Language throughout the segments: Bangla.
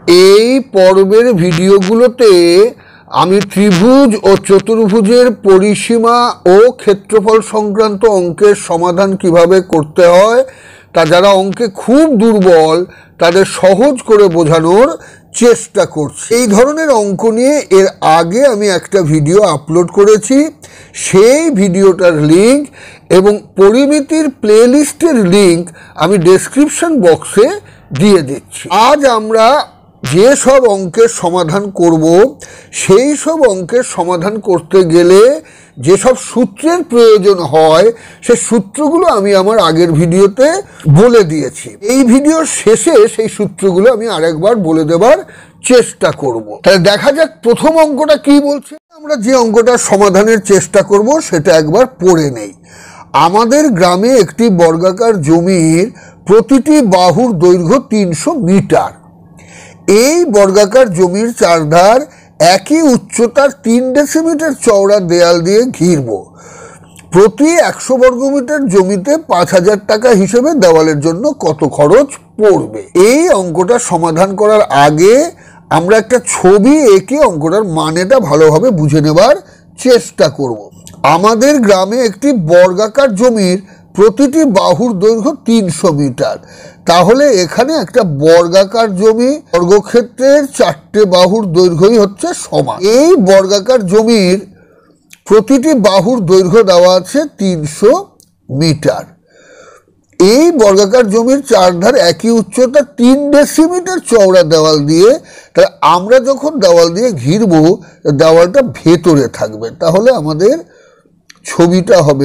এই পর্বের ভিডিওগুলোতে আমি ত্রিভুজ ও চতুর্ভুজের পরিসীমা ও ক্ষেত্রফল সংক্রান্ত অঙ্কের সমাধান কিভাবে করতে হয় তা যারা অঙ্কে খুব দুর্বল তাদের সহজ করে বোঝানোর চেষ্টা করছি। এই ধরনের অঙ্ক নিয়ে এর আগে আমি একটা ভিডিও আপলোড করেছি, সেই ভিডিওটার লিঙ্ক এবং পরিমিতির প্লেলিস্টের লিঙ্ক আমি ডেসক্রিপশন বক্সে দিয়ে দিচ্ছি। আজ আমরা যে সব অঙ্কের সমাধান করব সেই সব অঙ্কের সমাধান করতে গেলে যেসব সূত্রের প্রয়োজন হয় সেই সূত্রগুলো আমি আমার আগের ভিডিওতে বলে দিয়েছি। এই ভিডিওর শেষে সেই সূত্রগুলো আমি আরেকবার বলে দেবার চেষ্টা করব। তাহলে দেখা যাক প্রথম অঙ্কটা কি বলছে। আমরা যে অঙ্কটার সমাধানের চেষ্টা করব সেটা একবার পড়ে নেই। আমাদের গ্রামে একটি বর্গাকার জমির প্রতিটি বাহুর দৈর্ঘ্য 300 মিটার। এই বর্গাকার জমির চারধার একই উচ্চতার 3 ডেসিমিটার চওড়া দেয়াল দিয়ে ঘিরব। প্রতি 100 বর্গমিটার জমিতে 5000 টাকা হিসেবে দেওয়ালের জন্য কত খরচ পড়বে? এই অঙ্কটা সমাধান করার আগে আমরা একটা ছবি এঁকে অঙ্কটার মানেটা ভালোভাবে বুঝে নেবার চেষ্টা করব। আমাদের গ্রামে একটি বর্গাকার জমির প্রতিটি বাহুর দৈর্ঘ্য 300 মিটার। তাহলে এখানে একটা বর্গাকার জমি, বর্গক্ষেত্রের 4টে বাহুর দৈর্ঘ্যই হচ্ছে সমান। এই বর্গাকার জমির প্রতিটি বাহুর দৈর্ঘ্য দেওয়া আছে 300 মিটার। এই বর্গাকার জমির চারধার একই উচ্চতা 3 ডেসিমিটার চওড়া দেওয়াল দিয়ে, তাহলে আমরা যখন দেওয়াল দিয়ে ঘিরব দেওয়ালটা ভেতরে থাকবে। তাহলে আমাদের ছবিটা হবে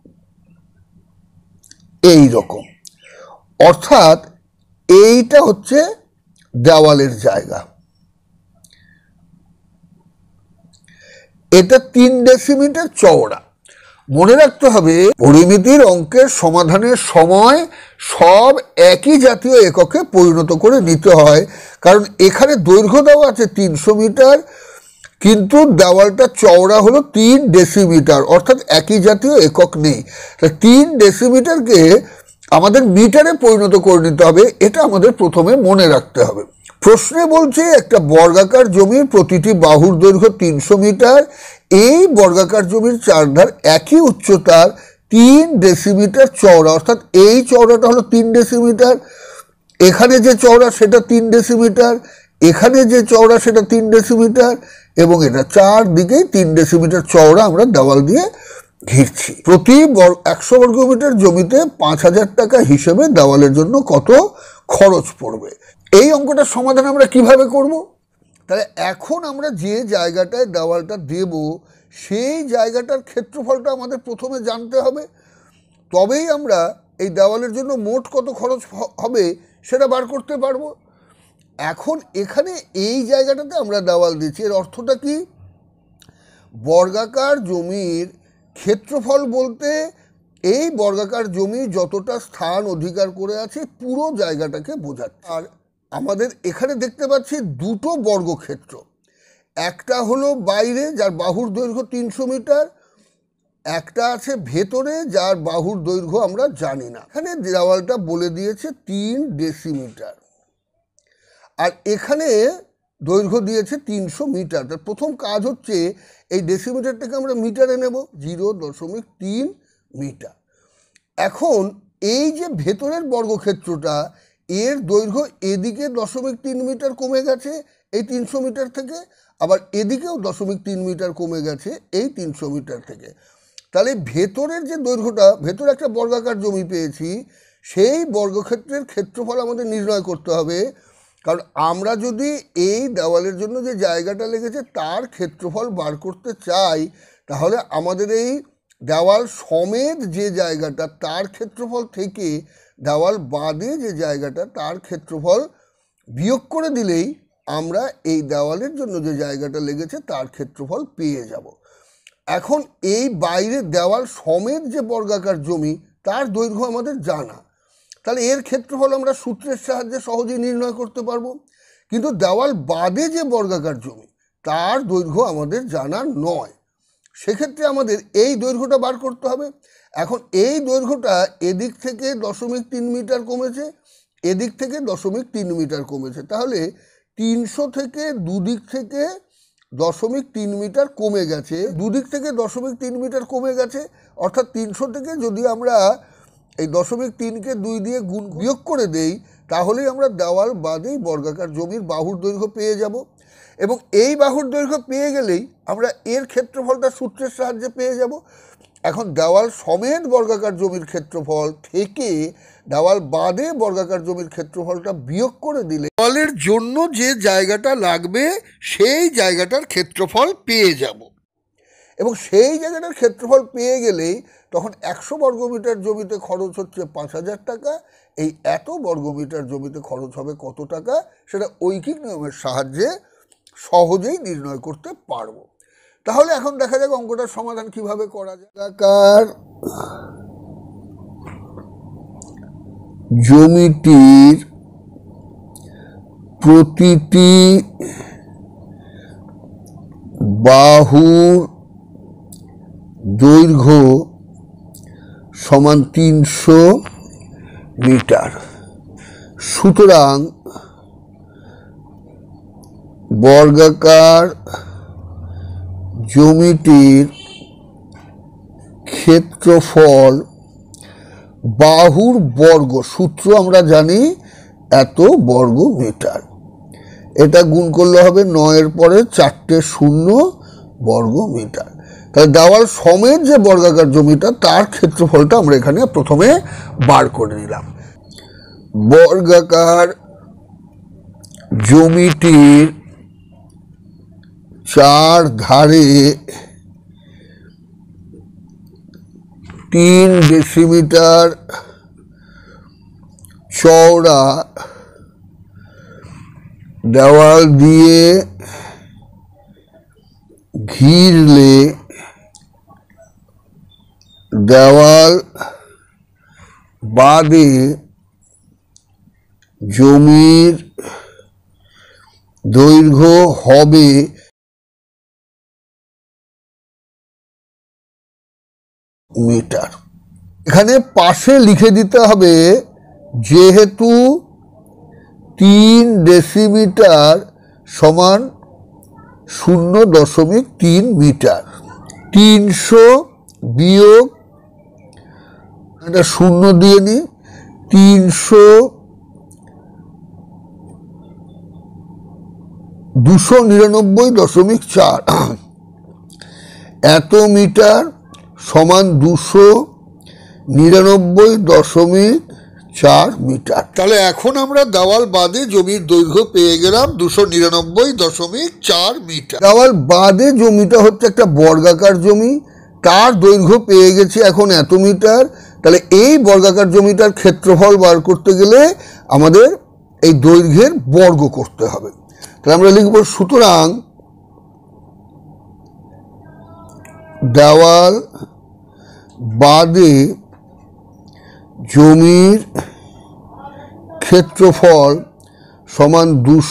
এই রকম, অর্থাৎ এইটা হচ্ছে দেওয়ালের জায়গা। এটা 3 ডেসিমিটার চওড়া। মনে রাখতে হবে পরিমিতির অঙ্কের সমাধানের সময় সব একই জাতীয় এককে পরিণত করে নিতে হয়, কারণ এখানে দৈর্ঘ্য দেওয়া আছে 300 মিটার কিন্তু দেওয়ালটা চওড়া হলো 3 ডেসিমিটার, অর্থাৎ একই জাতীয় একক নেই। 3 ডেসিমিটারকে আমাদের মিটারে পরিণত করে নিতে হবে, এটা আমাদের প্রথমে মনে রাখতে হবে। প্রশ্নে বলছে একটা বর্গাকার জমির প্রতিটি বাহুর দৈর্ঘ্য 300 মিটার। এই বর্গাকার জমির চারধার একই উচ্চতার 3 ডেসিমিটার চওড়া, অর্থাৎ এই চওড়াটা হলো 3 ডেসিমিটার, এখানে যে চওড়া সেটা 3 ডেসিমিটার, এখানে যে চওড়া সেটা 3 ডেসিমিটার, এবং এটা চারদিকেই 3 ডেসিমিটার চওড়া আমরা দেওয়াল দিয়ে ঘিরছি। প্রতি 100 বর্গমিটার জমিতে 5000 টাকা হিসেবে দেওয়ালের জন্য কত খরচ পড়বে? এই অঙ্কটার সমাধান আমরা কিভাবে করব? তাহলে এখন আমরা যে জায়গাটায় দেওয়ালটা দেব সেই জায়গাটার ক্ষেত্রফলটা আমাদের প্রথমে জানতে হবে, তবেই আমরা এই দেওয়ালের জন্য মোট কত খরচ হবে সেটা বার করতে পারবো। এখন এখানে এই জায়গাটাতে আমরা দেওয়াল দিচ্ছি, এর অর্থটা কি? বর্গাকার জমির ক্ষেত্রফল বলতে এই বর্গাকার জমি যতটা স্থান অধিকার করে আছে পুরো জায়গাটাকে বোঝাচ্ছে। আর আমাদের এখানে দেখতে পাচ্ছি দুটো বর্গক্ষেত্র, একটা হলো বাইরে যার বাহুর দৈর্ঘ্য 300 মিটার, একটা আছে ভেতরে যার বাহুর দৈর্ঘ্য আমরা জানি না। এখানে দেওয়ালটা বলে দিয়েছে 3 ডেসিমিটার, আর এখানে দৈর্ঘ্য দিয়েছে 300 মিটার। তার প্রথম কাজ হচ্ছে এই ডেসিমিটারটাকে আমরা মিটারে নেব, 0.3 মিটার। এখন এই যে ভেতরের বর্গক্ষেত্রটা, এর দৈর্ঘ্য এদিকে 0.3 মিটার কমে গেছে এই 300 মিটার থেকে, আবার এদিকেও 0.3 মিটার কমে গেছে এই 300 মিটার থেকে। তাহলে ভেতরের যে দৈর্ঘ্যটা, ভেতরে একটা বর্গাকার জমি পেয়েছি, সেই বর্গক্ষেত্রের ক্ষেত্রফল আমাদের নির্ণয় করতে হবে। কারণ আমরা যদি এই দেওয়ালের জন্য যে জায়গাটা লেগেছে তার ক্ষেত্রফল বার করতে চাই, তাহলে আমাদের এই দেওয়াল সমেত যে জায়গাটা তার ক্ষেত্রফল থেকে দেওয়াল বাদে যে জায়গাটা তার ক্ষেত্রফল বিয়োগ করে দিলেই আমরা এই দেওয়ালের জন্য যে জায়গাটা লেগেছে তার ক্ষেত্রফল পেয়ে যাব। এখন এই বাইরে দেওয়াল সমেত যে বর্গাকার জমি তার দৈর্ঘ্য আমাদের জানা, তাহলে এর ক্ষেত্রফল আমরা সূত্রের সাহায্যে সহজেই নির্ণয় করতে পারবো। কিন্তু দেওয়াল বাদে যে বর্গাকার জমি তার দৈর্ঘ্য আমাদের জানা নয়, সেক্ষেত্রে আমাদের এই দৈর্ঘ্যটা বার করতে হবে। এখন এই দৈর্ঘ্যটা এদিক থেকে 0.3 মিটার কমেছে, এদিক থেকে 0.3 মিটার কমেছে, তাহলে 300 থেকে দুদিক থেকে 0.3 মিটার কমে গেছে, দুদিক থেকে 0.3 মিটার কমে গেছে, অর্থাৎ 300 থেকে যদি আমরা এই 0.3কে 2 দিয়ে বিয়োগ করে দেই, তাহলেই আমরা দেওয়াল বাদেই বর্গাকার জমির বাহুর দৈর্ঘ্য পেয়ে যাব। এবং এই বাহুর দৈর্ঘ্য পেয়ে গেলেই আমরা এর ক্ষেত্রফলটা সূত্রের সাহায্যে পেয়ে যাব। এখন দেওয়াল সমেত বর্গাকার জমির ক্ষেত্রফল থেকে দেওয়াল বাদে বর্গাকার জমির ক্ষেত্রফলটা বিয়োগ করে দিলে দেওয়ালের জন্য যে জায়গাটা লাগবে সেই জায়গাটার ক্ষেত্রফল পেয়ে যাব। এবং সেই জায়গাটার ক্ষেত্রফল পেয়ে গেলেই তখন 100 বর্গমিটার জমিতে খরচ হচ্ছে 5000 টাকা। এই এত বর্গমিটার জমিতে খরচ হবে কত টাকা, সেটা ঐকিক নিয়মের সাহায্যে সহজেই নির্ণয় করতে পারবো। তাহলে এখন দেখা যাক অঙ্কটার সমাধান কিভাবে করা যায়। বর্গাকার জমিটির প্রতিটি বাহুর দৈর্ঘ্য সমান 300 মিটার। সুতরাং বর্গাকার জমিটির ক্ষেত্রফল বাহুর বর্গ, সূত্র আমরা জানি এত বর্গ মিটার, এটা গুণ করলে হবে 9-এর পরে 4টে 0 বর্গ মিটার। তাহলে দেওয়াল সমেত যে বর্গাকার জমিটা তার ক্ষেত্রফলটা আমরা এখানে প্রথমে বার করে নিলাম। বর্গাকার জমিটির 4 ধারে 3 ডেসিমিটার চওড়া দেওয়াল দিয়ে ঘিরলে দেওয়াল বাদে জমির দৈর্ঘ্য হবে মিটার। এখানে পাশে লিখে দিতে হবে যেহেতু 3 ডেসিমিটার সমান 0.3 মিটার, 300 বিয়োগ একটা 0 দিয়ে নিই, 299.4 এত মিটার সমান 299.4 মিটার। তাহলে এখন আমরা দেওয়াল বাদে জমির দৈর্ঘ্য পেয়ে গেলাম 299.4 মিটার। দেওয়াল বাদে জমিটা হচ্ছে একটা বর্গাকার জমি, তার দৈর্ঘ্য পেয়ে গেছি এখন এত মিটার। তাহলে এই বর্গাকার জমিটার ক্ষেত্রফল বার করতে গেলে আমাদের এই দৈর্ঘ্যের বর্গ করতে হবে। তাহলে আমরা লিখব সুতরাং দেওয়াল বাদে জমির ক্ষেত্রফল সমান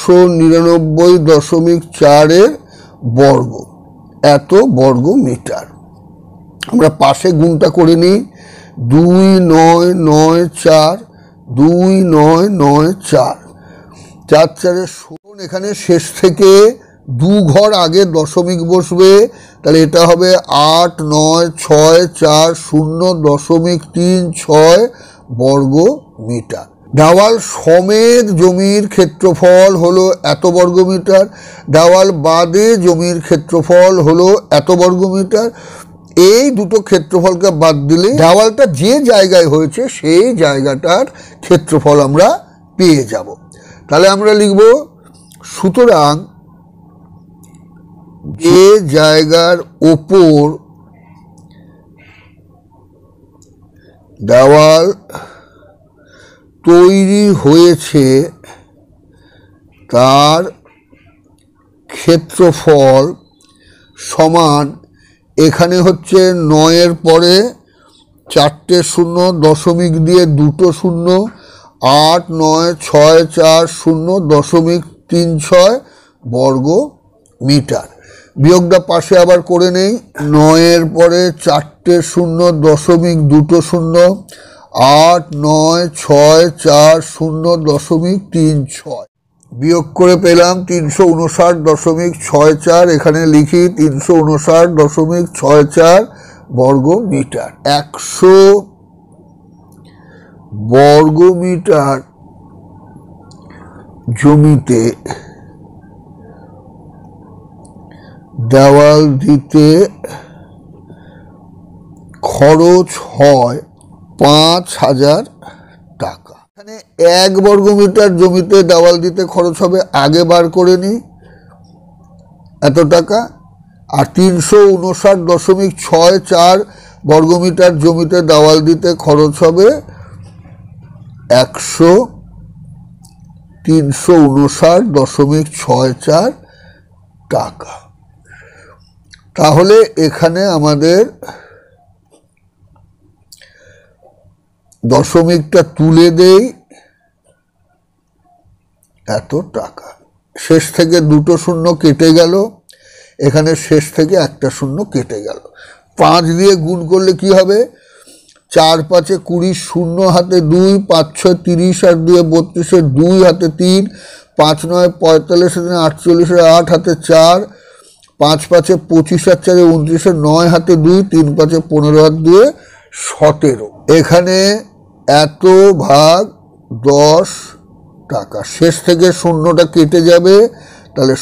299.4 বর্গ, এত বর্গ মিটার। আমরা পাশে গুণটা করে নিই, 2994, 2994, 4 4 16। এখানে শেষ থেকে 2 ঘর আগে দশমিক বসবে, তাহলে এটা হবে 896440.36 বর্গ মিটার। দেওয়াল সমেত জমির ক্ষেত্রফল হলো এত বর্গ মিটার, দেওয়াল বাদে জমির ক্ষেত্রফল হলো এত বর্গ মিটার। এই দুটো ক্ষেত্রফলকে বাদ দিলে দেওয়ালটা যে জায়গায় হয়েছে সেই জায়গাটার ক্ষেত্রফল আমরা পেয়ে যাব। তাহলে আমরা লিখব সুতরাং যে জায়গার ওপর দেওয়াল তৈরি হয়েছে তার ক্ষেত্রফল সমান, এখানে হচ্ছে 9-এর পরে 4টে 0 দশমিক দিয়ে 2টো 0, 896440.36 বর্গ মিটার। বিয়োগটা পাশে আবার করে নেই, 9-এর পরে 4টে 0 দশমিক 2টো 0, 896440.36 বিয়োগ করে পেলাম 359.64। এখানে লিখি 359.64 বর্গ মিটার। 100 বর্গ মিটার জমিতে দেওয়াল দিতে খরচ হয় 5,000 টাকা। এখানে 1 বর্গমিটার জমিতে দেওয়াল দিতে খরচ হবে, আগে বার করে নিই, এত টাকা। আর 359.64 বর্গমিটার জমিতে দেওয়াল দিতে খরচ হবে 359.64 টাকা। তাহলে এখানে আমাদের দশমিকটা তুলে দেই, এত টাকা। শেষ থেকে দুটো শূন্য কেটে গেল, এখানে শেষ থেকে একটা শূন্য কেটে গেল। 5 দিয়ে গুণ করলে কি হবে? 4 5 20, শূন্য হাতে 2, 5 6 30, আর 2 32, 2 হাতে 3, 5 9 45, 48, 8 হাতে 4, 5 5 25, আর 4 29, 9 হাতে 2, 3 5 15, আর 2 17। এখানে এত ভাগ 10 টাকা। শেষ থেকে শূন্যটা কেটে যাবে, তাহলে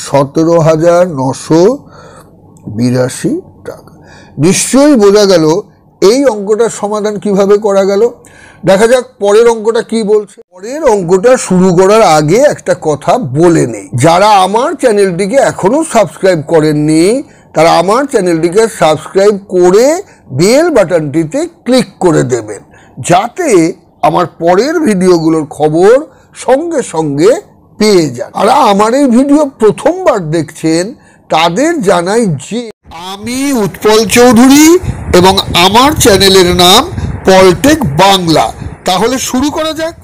17,982 টাকা। নিশ্চয়ই বোঝা গেল এই অঙ্কটার সমাধান কিভাবে করা গেল। দেখা যাক পরের অঙ্কটা কি বলছে। পরের অঙ্কটা শুরু করার আগে একটা কথা বলে নেই, যারা আমার চ্যানেলটিকে এখনো সাবস্ক্রাইব করেননি তারা আমার চ্যানেলটিকে সাবস্ক্রাইব করে বেল বাটনটিতে ক্লিক করে দেবেন, যাতে আমার পরের ভিডিওগুলোর খবর সঙ্গে সঙ্গে পেয়ে যান। আর আমার এই ভিডিও প্রথমবার দেখছেন তাদের জানাই যে আমি উৎপল চৌধুরী এবং আমার চ্যানেলের নাম পলটেক বাংলা। তাহলে শুরু করা যাক।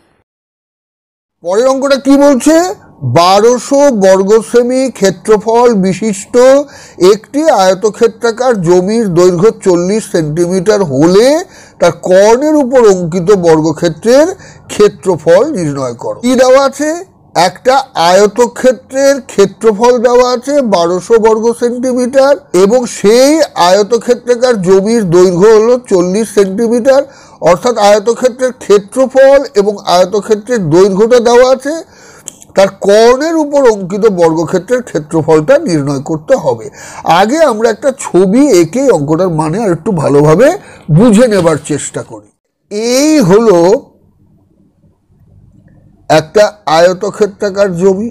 পরের অঙ্কটা কি বলছে? 1200 বর্গ সেমি ক্ষেত্রফল বিশিষ্ট একটি আয়তক্ষেত্রাকার জমির দৈর্ঘ্য 40 সেন্টিমিটার হলে তার কর্ণের উপর অঙ্কিত বর্গক্ষেত্রের ক্ষেত্রফল নির্ণয় করো। কি দেওয়া আছে? একটা আয়তক্ষেত্রের ক্ষেত্রফল দেওয়া আছে 1200 বর্গ সেন্টিমিটার, এবং সেই আয়তক্ষেত্রাকার জমির দৈর্ঘ্য হলো 40 সেন্টিমিটার। অর্থাৎ আয়তক্ষেত্রের ক্ষেত্রফল এবং আয়তক্ষেত্রের দৈর্ঘ্যটা দেওয়া আছে, তার কর্ণের উপর অঙ্কিত বর্গক্ষেত্রের ক্ষেত্রফলটা নির্ণয় করতে হবে। আগে আমরা একটা ছবি এঁকে অঙ্কটার মানে আর একটু ভালোভাবে বুঝে নেবার চেষ্টা করি। এই হলো একটা আয়তক্ষেত্রাকার জমি।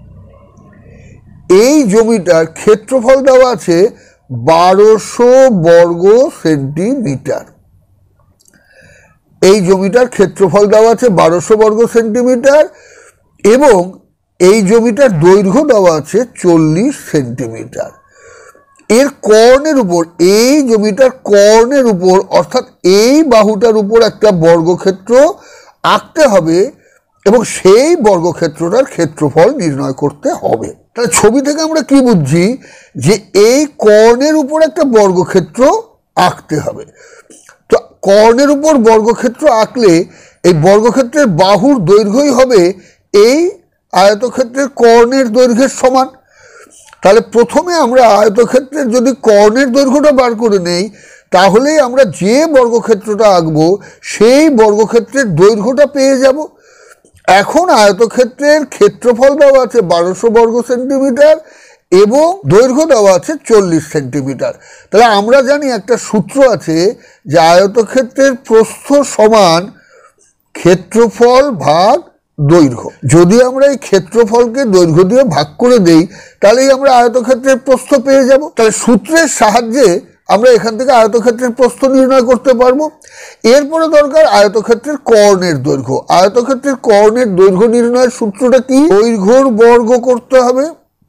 এই জমিটার ক্ষেত্রফল দেওয়া আছে 1200 বর্গ সেন্টিমিটার। এই জমিটার ক্ষেত্রফল দেওয়া আছে 1200 বর্গ সেন্টিমিটার, এবং এই জমিটার দৈর্ঘ্য দেওয়া আছে 40 সেন্টিমিটার। এর কর্ণের উপর, এই জমিটার কর্ণের উপর অর্থাৎ এই বাহুটার উপর একটা বর্গক্ষেত্র আঁকতে হবে, এবং সেই বর্গক্ষেত্রটার ক্ষেত্রফল নির্ণয় করতে হবে। তাহলে ছবি থেকে আমরা কি বুঝছি? যে এই কর্ণের উপর একটা বর্গক্ষেত্র আঁকতে হবে। তো কর্ণের উপর বর্গক্ষেত্র আঁকলে এই বর্গক্ষেত্রের বাহুর দৈর্ঘ্যই হবে এই আয়তক্ষেত্রের কর্ণের দৈর্ঘ্যের সমান। তাহলে প্রথমে আমরা আয়তক্ষেত্রের যদি কর্ণের দৈর্ঘ্যটা বার করে নেই, তাহলেই আমরা যে বর্গক্ষেত্রটা আঁকবো সেই বর্গক্ষেত্রের দৈর্ঘ্যটা পেয়ে যাব। এখন আয়তক্ষেত্রের ক্ষেত্রফল দেওয়া আছে 1200 বর্গ সেন্টিমিটার এবং দৈর্ঘ্য দেওয়া আছে 40 সেন্টিমিটার। তাহলে আমরা জানি একটা সূত্র আছে যে আয়তক্ষেত্রের প্রস্থ সমান ক্ষেত্রফল ভাগ দৈর্ঘ্য। যদি আমরা এই ক্ষেত্রফলকে দৈর্ঘ্য দিয়ে ভাগ করে দেই, তাহলেই আমরা আয়তক্ষেত্রের প্রস্থ পেয়ে যাব। তাহলে সূত্রের সাহায্যে আমরা এখান থেকে আয়তক্ষেত্রের প্রস্থ নির্ণয় করতে পারবো। এরপরে দরকার আয়তক্ষেত্রের কর্ণের দৈর্ঘ্য। আয়তক্ষেত্রের কর্ণের দৈর্ঘ্য নির্ণয়ের সূত্রটা কি? দৈর্ঘ্যর বর্গ করতে হবে,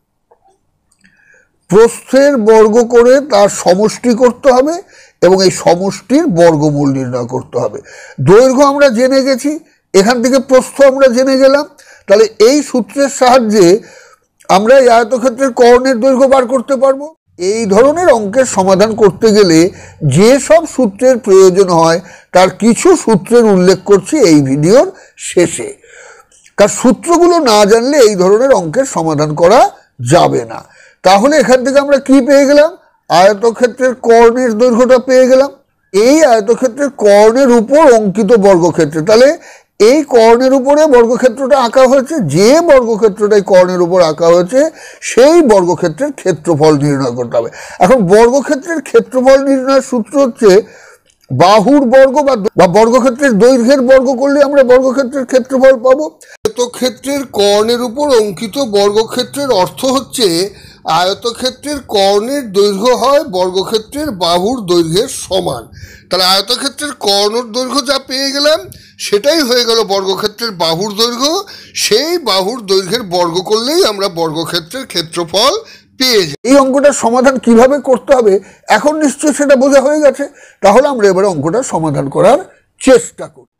প্রস্থের বর্গ করে তার সমষ্টি করতে হবে, এবং এই সমষ্টির বর্গমূল নির্ণয় করতে হবে। দৈর্ঘ্য আমরা জেনে গেছি, এখান থেকে প্রস্থ আমরা জেনে গেলাম। তাহলে এই সূত্রের সাহায্যে আমরা এই আয়তক্ষেত্রের কর্ণের দৈর্ঘ্য বার করতে পারবো। এই ধরনের অঙ্কের সমাধান করতে গেলে যে সব সূত্রের প্রয়োজন হয় তার কিছু সূত্রের উল্লেখ করছি এই ভিডিওর শেষে। কারণ সূত্রগুলো না জানলে এই ধরনের অঙ্কের সমাধান করা যাবে না। তাহলে এখান থেকে আমরা কি পেয়ে গেলাম? আয়তক্ষেত্রের কর্ণের দৈর্ঘ্যটা পেয়ে গেলাম। এই আয়তক্ষেত্রের কর্ণের উপর অঙ্কিত বর্গক্ষেত্রে, তাহলে এই কর্ণের উপরে বর্গক্ষেত্রটা আঁকা হয়েছে, যে বর্গক্ষেত্রটাই কর্ণের উপর আঁকা হয়েছে সেই বর্গক্ষেত্রের ক্ষেত্রফল নির্ণয় করতে হবে। এখন বর্গক্ষেত্রের ক্ষেত্রফল নির্ণয়ের সূত্র হচ্ছে বাহুর বর্গ বা বর্গক্ষেত্রের দৈর্ঘ্যের বর্গ করলে আমরা বর্গক্ষেত্রের ক্ষেত্রফল পাবো। আয়তক্ষেত্রের কর্ণের উপর অঙ্কিত বর্গক্ষেত্রের অর্থ হচ্ছে আয়তক্ষেত্রের কর্ণের দৈর্ঘ্য হয় বর্গক্ষেত্রের বাহুর দৈর্ঘ্যের সমান। তাহলে আয়তক্ষেত্রের কর্ণের দৈর্ঘ্য যা পেয়ে গেলাম সেটাই হয়ে গেল বর্গক্ষেত্রের বাহুর দৈর্ঘ্য। সেই বাহুর দৈর্ঘ্যের বর্গ করলেই আমরা বর্গক্ষেত্রের ক্ষেত্রফল পেয়ে যাই। এই অঙ্কটার সমাধান কিভাবে করতে হবে এখন নিশ্চয়ই সেটা বোঝা হয়ে গেছে। তাহলে আমরা এবারে অঙ্কটা সমাধান করার চেষ্টা করি।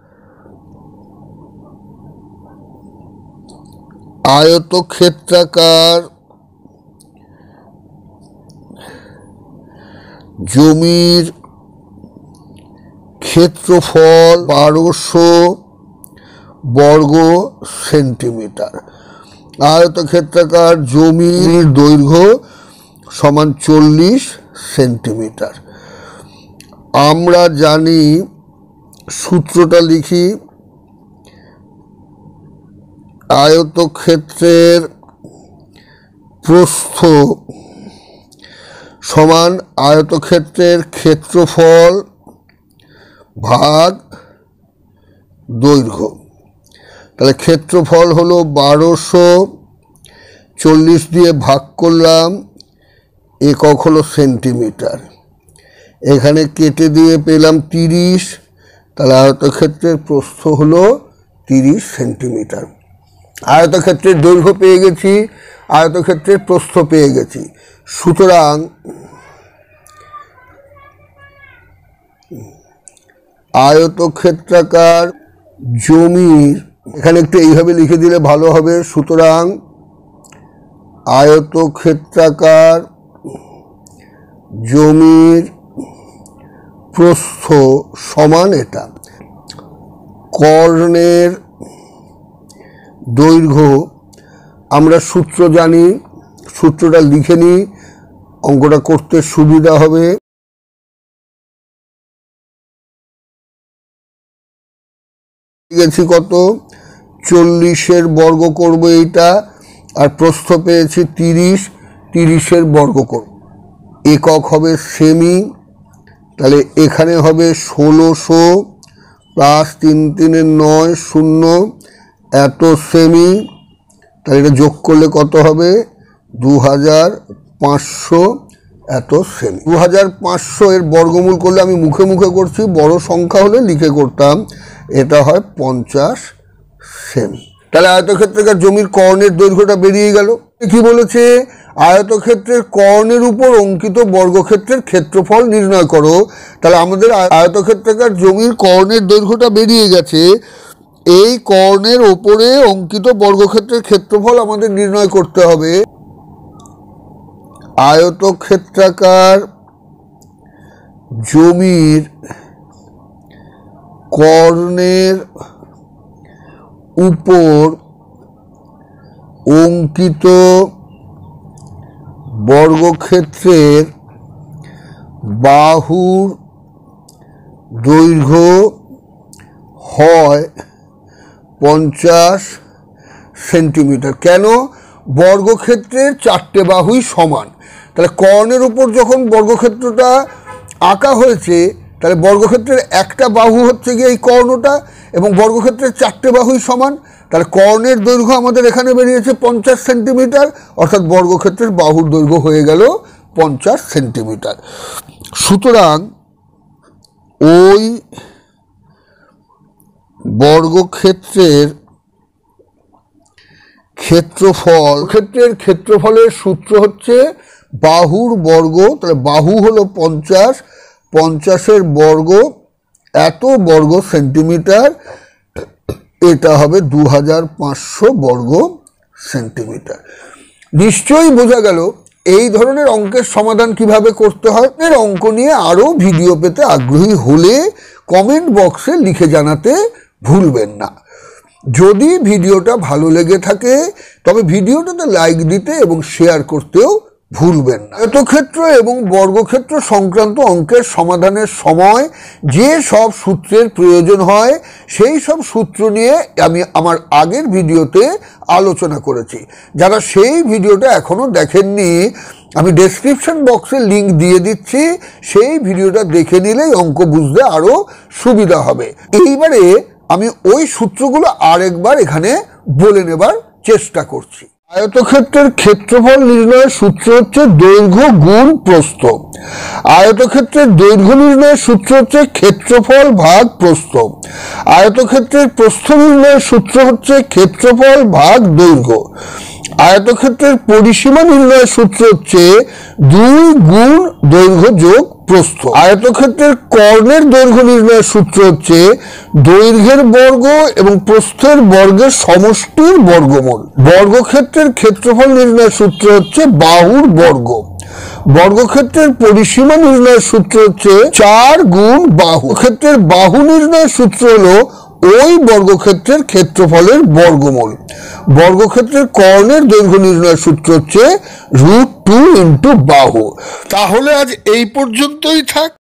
আয়তক্ষেত্রাকার জমির ক্ষেত্রফল 1200 বর্গ সেন্টিমিটার। আয়তক্ষেত্রাকার জমির দৈর্ঘ্য সমান 40 সেন্টিমিটার। আমরা জানি, সূত্রটা লিখি, আয়তক্ষেত্রের প্রস্থ সমান আয়তক্ষেত্রের ক্ষেত্রফল ভাগ দৈর্ঘ্য। তাহলে ক্ষেত্রফল হলো 1200, 40 দিয়ে ভাগ করলাম, একক হলো সেন্টিমিটার। এখানে কেটে দিয়ে পেলাম 30, তাহলে আয়তক্ষেত্রের প্রস্থ হলো 30 সেন্টিমিটার। আয়তক্ষেত্রের দৈর্ঘ্য পেয়ে গেছি, আয়তক্ষেত্রের প্রস্থ পেয়ে গেছি। সুতরাং আয়তক্ষেত্রাকার জমির, এখানে একটু এইভাবে লিখে দিলে ভালো হবে। সুতরাং আয়তক্ষেত্রাকার জমির প্রস্থ সমান এটা। কর্ণের দৈর্ঘ্য আমরা সূত্র জানি, সূত্রটা লিখে নিই, অঙ্কটা করতে সুবিধা হবে। গেছি কত? 40-এর বর্গ করব এইটা, আর প্রস্থ পেয়েছি 30, 30-এর বর্গ করব। একক হবে সেমি, তাহলে এখানে হবে 1600 প্লাস 3 3 9 0 এত সেমি। তাহলে এটা যোগ করলে কত হবে? 2500 এত সেমি। 2500 এর বর্গমূল করলে, আমি মুখে মুখে করছি, বড় সংখ্যা হলে লিখে করতাম, এটা হয় 50 সেমি। তাহলে আয়তক্ষেত্রাকার জমির কর্ণের দৈর্ঘ্যটা বেরিয়ে গেল। কি বলেছে? আয়তক্ষেত্রের কর্ণের উপর অঙ্কিত বর্গক্ষেত্রের ক্ষেত্রফল নির্ণয় করো। তাহলে আমাদের আয়তক্ষেত্রাকার জমির কর্ণের দৈর্ঘ্যটা বেরিয়ে গেছে। এই কর্ণের ওপরে অঙ্কিত বর্গক্ষেত্রের ক্ষেত্রফল আমাদের নির্ণয় করতে হবে। আয়তক্ষেত্রাকার জমির কর্ণের উপর অঙ্কিত বর্গক্ষেত্রের বাহুর দৈর্ঘ্য হয় 50 সেন্টিমিটার। কেন? বর্গক্ষেত্রের 4টে বাহুই সমান। তাহলে কর্ণের উপর যখন বর্গক্ষেত্রটা আঁকা হয়েছে, তাহলে বর্গক্ষেত্রের একটা বাহু হচ্ছে গিয়ে এই কর্ণটা, এবং বর্গক্ষেত্রের 4টে বাহুই সমান। তাহলে কর্ণের দৈর্ঘ্য আমাদের এখানে বেরিয়েছে 50 সেন্টিমিটার, অর্থাৎ বর্গক্ষেত্রের বাহুর দৈর্ঘ্য হয়ে গেল 50 সেন্টিমিটার। সুতরাং ওই বর্গক্ষেত্রের ক্ষেত্রফলের সূত্র হচ্ছে বাহুর বর্গ। তাহলে বাহু হলো 50, 50-এর বর্গ এত বর্গ সেন্টিমিটার, এটা হবে 2500 বর্গ সেন্টিমিটার। নিশ্চয়ই বোঝা গেল এই ধরনের অঙ্কের সমাধান কিভাবে করতে হয়। এর অঙ্ক নিয়ে আরও ভিডিও পেতে আগ্রহী হলে কমেন্ট বক্সে লিখে জানাতে ভুলবেন না। যদি ভিডিওটা ভালো লেগে থাকে তবে ভিডিওটাতে লাইক দিতে এবং শেয়ার করতেও ভুলবেন না। আয়তক্ষেত্র এবং বর্গক্ষেত্র সংক্রান্ত অঙ্কের সমাধানের সময় যে সব সূত্রের প্রয়োজন হয় সেই সব সূত্র নিয়ে আমি আমার আগের ভিডিওতে আলোচনা করেছি। যারা সেই ভিডিওটা এখনো দেখেননি আমি ডেসক্রিপশন বক্সে লিংক দিয়ে দিচ্ছি, সেই ভিডিওটা দেখে নিলেই অঙ্ক বুঝতে আরো সুবিধা হবে। এইবারে আমি ওই সূত্রগুলো আরেকবার এখানে বলে নেবার চেষ্টা করছি। আয়তক্ষেত্রের ক্ষেত্রফল নির্ণয়ের সূত্র হচ্ছে দৈর্ঘ্য গুণ প্রস্থ। আয়তক্ষেত্রের দৈর্ঘ্য নির্ণয়ের সূত্র হচ্ছে ক্ষেত্রফল ভাগ প্রস্থ। আয়তক্ষেত্রের প্রস্থ নির্ণয়ের সূত্র হচ্ছে ক্ষেত্রফল ভাগ দৈর্ঘ্য। আয়তক্ষেত্রের পরিসীমা নির্ণয়ের সূত্র হচ্ছে 2 গুণ দৈর্ঘ্য যোগ প্রস্থ। আয়তক্ষেত্রের কর্ণের দৈর্ঘ্য নির্ণয়ের সূত্র হচ্ছে দৈর্ঘ্যের বর্গ এবং প্রস্থের বর্গের সমষ্টির বর্গমূল। বর্গক্ষেত্রের ক্ষেত্রফল নির্ণয়ের সূত্র হচ্ছে বাহুর বর্গ। বর্গক্ষেত্রের পরিসীমা নির্ণয়ের সূত্র হচ্ছে 4 গুণ বাহু। ক্ষেত্রের বাহু নির্ণয়ের সূত্র হলো ওই বর্গক্ষেত্রের ক্ষেত্রফলের বর্গমূল। বর্গক্ষেত্রের কর্ণের দৈর্ঘ্য নির্ণয়ের সূত্র হচ্ছে √2 × বাহু। তাহলে আজ এই পর্যন্তই থাক।